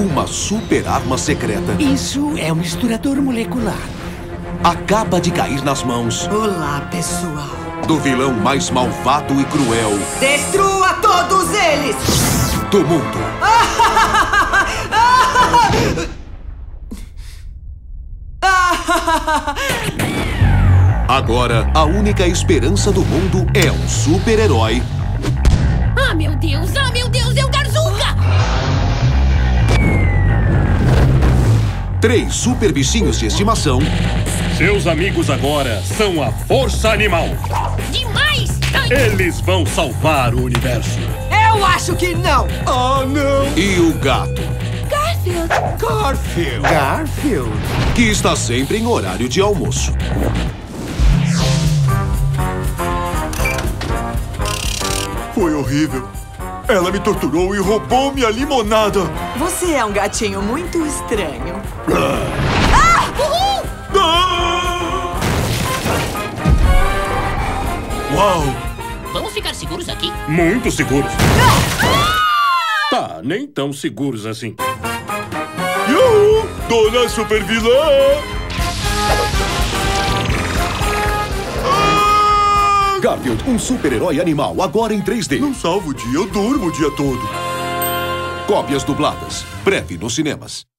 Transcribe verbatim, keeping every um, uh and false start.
Uma super arma secreta Isso é um misturador molecular. acaba de cair nas mãos Olá, pessoal. do vilão mais malvado e cruel Destrua todos eles! do mundo. Agora, a única esperança do mundo é um super-herói Ah, meu Deus! Ah, meu Deus! É o Garzuca! três super bichinhos de estimação Seus amigos agora são a Força Animal. Demais! Ai, Eles vão salvar o universo. Eu acho que não! Ah, não! E o gato, Garfield! Garfield. Garfield. que está sempre em horário de almoço. Foi horrível. Ela me torturou e roubou minha limonada. Você é um gatinho muito estranho. Uhul! Ah! Uau! Vamos ficar seguros aqui? Muito seguros. Tá, nem tão seguros assim. Yuhu! Dona Super Vilã! Ah! Garfield, um super-herói animal, agora em três D. Não salvo o dia, eu durmo o dia todo. Cópias dubladas. Breve nos cinemas.